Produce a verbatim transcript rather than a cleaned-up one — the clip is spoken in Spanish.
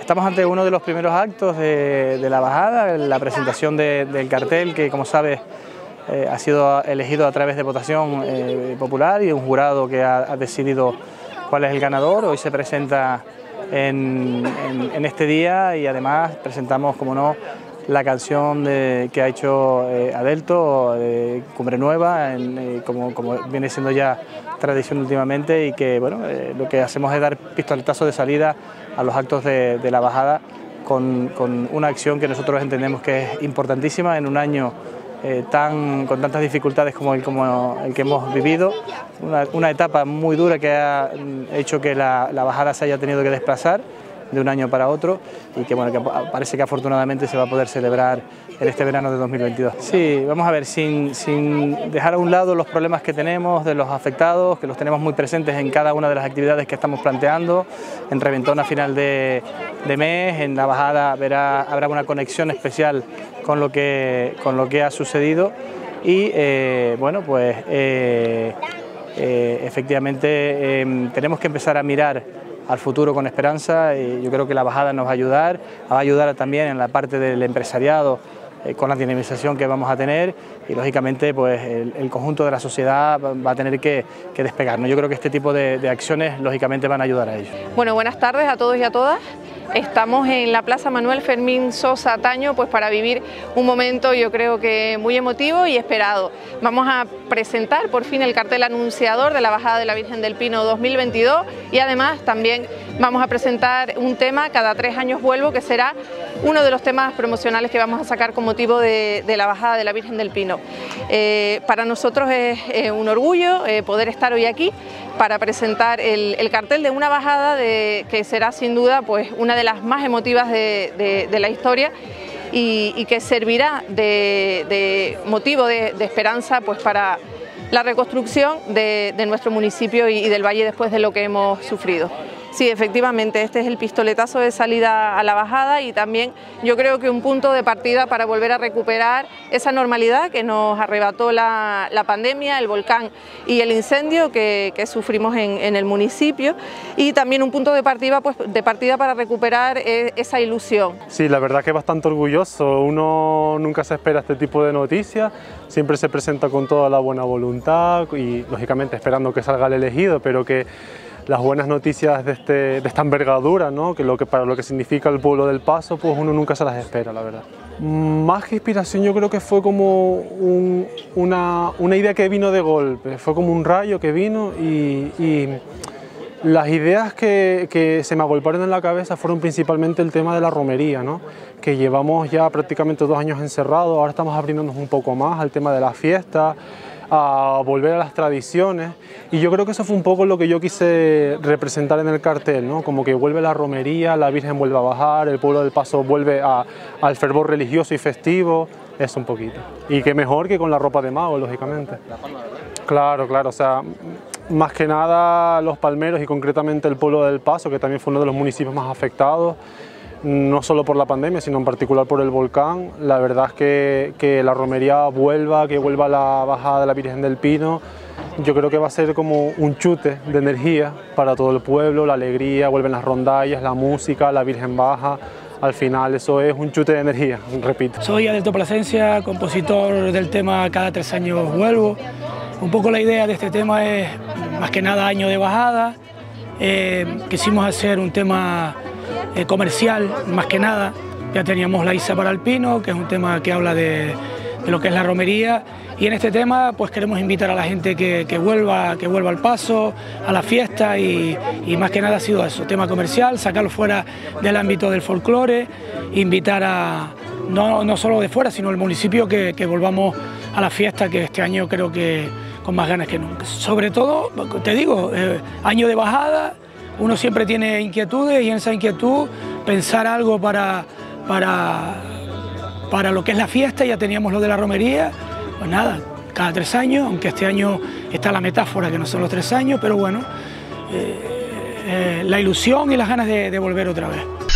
Estamos ante uno de los primeros actos de, de la bajada, la presentación de, del cartel que, como sabes, eh, ha sido elegido a través de votación eh, popular y un jurado que ha, ha decidido cuál es el ganador. Hoy se presenta en, en, en este día y además presentamos, como no, la canción de, que ha hecho eh, Adelto, eh, Cumbre Nueva, en, eh, como, como viene siendo ya tradición últimamente, y que bueno, eh, lo que hacemos es dar pistoletazo de salida a los actos de, de la bajada con, con una acción que nosotros entendemos que es importantísima en un año eh, tan, con tantas dificultades como el, como el que hemos vivido, una, una etapa muy dura que ha hecho que la, la bajada se haya tenido que desplazar de un año para otro y que, bueno, que parece que afortunadamente se va a poder celebrar en este verano de dos mil veintidós. Sí, vamos a ver, sin, sin dejar a un lado los problemas que tenemos de los afectados, que los tenemos muy presentes en cada una de las actividades que estamos planteando, en Reventón a final de, de mes, en la bajada verá, habrá una conexión especial con lo que, con lo que ha sucedido y, eh, bueno, pues eh, eh, efectivamente eh, tenemos que empezar a mirar al futuro con esperanza, y yo creo que la bajada nos va a ayudar, va a ayudar también en la parte del empresariado eh, con la dinamización que vamos a tener y lógicamente pues el, el conjunto de la sociedad va a tener que, que despegar, ¿no? Yo creo que este tipo de, de acciones lógicamente van a ayudar a ello. Bueno, buenas tardes a todos y a todas. Estamos en la Plaza Manuel Fermín Sosa Taño pues para vivir un momento yo creo que muy emotivo y esperado. Vamos a presentar por fin el cartel anunciador de la Bajada de la Virgen del Pino dos mil veintidós y además también vamos a presentar un tema, Cada tres años vuelvo, que será uno de los temas promocionales que vamos a sacar con motivo de, de la Bajada de la Virgen del Pino. Eh, para nosotros es eh, un orgullo eh, poder estar hoy aquí para presentar el, el cartel de una bajada de, que será sin duda pues una de las más emotivas de, de, de la historia y, y que servirá de, de motivo de, de esperanza pues para la reconstrucción de, de nuestro municipio y, y del valle después de lo que hemos sufrido. Sí, efectivamente, este es el pistoletazo de salida a la bajada y también yo creo que un punto de partida para volver a recuperar esa normalidad que nos arrebató la, la pandemia, el volcán y el incendio que, que sufrimos en, en el municipio, y también un punto de partida, pues, de partida para recuperar eh, esa ilusión. Sí, la verdad que es bastante orgulloso, uno nunca se espera este tipo de noticias, siempre se presenta con toda la buena voluntad y lógicamente esperando que salga el elegido, pero que las buenas noticias de, este, de esta envergadura, ¿no? que, lo que para lo que significa el pueblo del Paso, pues uno nunca se las espera, la verdad. Más que inspiración, yo creo que fue como un, una, una idea que vino de golpe, fue como un rayo que vino y, y las ideas que, que se me agolparon en la cabeza fueron principalmente el tema de la romería, ¿no? que llevamos ya prácticamente dos años encerrados, ahora estamos abriéndonos un poco más al tema de la fiesta, a volver a las tradiciones, y yo creo que eso fue un poco lo que yo quise representar en el cartel, ¿no? Como que vuelve la romería, la Virgen vuelve a bajar, el pueblo del Paso vuelve a, al fervor religioso y festivo, eso un poquito. Y qué mejor que con la ropa de mago, lógicamente. Claro, claro, o sea, más que nada los palmeros y concretamente el pueblo del Paso, que también fue uno de los municipios más afectados, no solo por la pandemia, sino en particular por el volcán. La verdad es que, que la romería vuelva, que vuelva la bajada de la Virgen del Pino, yo creo que va a ser como un chute de energía para todo el pueblo, la alegría, vuelven las rondallas, la música, la Virgen baja, al final eso es un chute de energía, repito. Soy Adelto Plasencia, compositor del tema Cada tres años vuelvo. Un poco la idea de este tema es más que nada año de bajada, eh, quisimos hacer un tema Eh, comercial, más que nada. Ya teníamos La Isa para el Pino, que es un tema que habla de, de lo que es la romería, y en este tema pues queremos invitar a la gente que, que, vuelva, que vuelva al Paso, a la fiesta, y, y más que nada ha sido eso, tema comercial, sacarlo fuera del ámbito del folclore, invitar a, no, no solo de fuera, sino el municipio que, que volvamos a la fiesta, que este año creo que con más ganas que nunca. Sobre todo, te digo, eh, año de bajada, uno siempre tiene inquietudes y en esa inquietud pensar algo para, para, para lo que es la fiesta. Ya teníamos lo de la romería, pues nada, cada tres años, aunque este año está la metáfora que no son los tres años, pero bueno, eh, eh, la ilusión y las ganas de, de volver otra vez.